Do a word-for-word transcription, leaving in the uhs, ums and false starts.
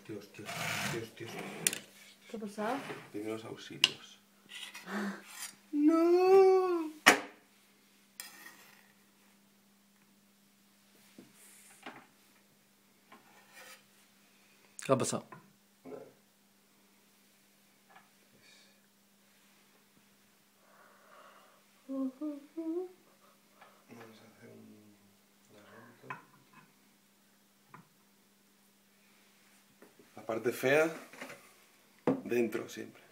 Dios, Dios, Dios, Dios. ¿Qué ha pasado? Primeros auxilios. ¡No! ¿Qué ha pasado? Vamos a hacer un asunto. La parte fea, dentro siempre.